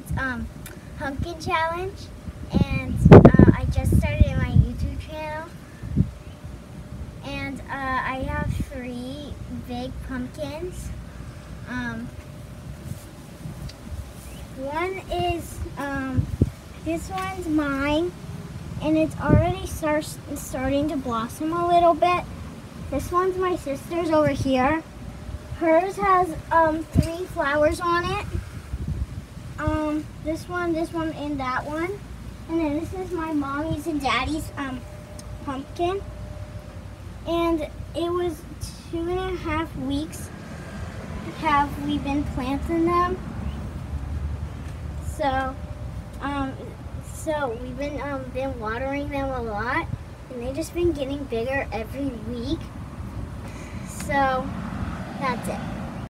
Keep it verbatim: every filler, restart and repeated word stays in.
It's um pumpkin challenge, and uh, I just started my YouTube channel, and uh, I have three big pumpkins. Um, one is um this one's mine, and it's already start, starting to blossom a little bit. This one's my sister's over here. Hers has um, three flowers on it. Um, this one, this one, and that one. And then this is my mommy's and daddy's um, pumpkin. And it was two and a half weeks have we been planting them. So, um, so we've been um, been watering them a lot, and they've just been getting bigger every week. So that's it.